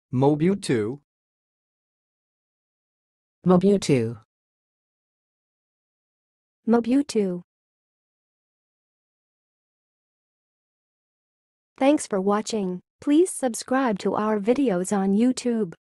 mobutu, mobutu, mobutu. Thanks for watching. Please subscribe to our videos on YouTube.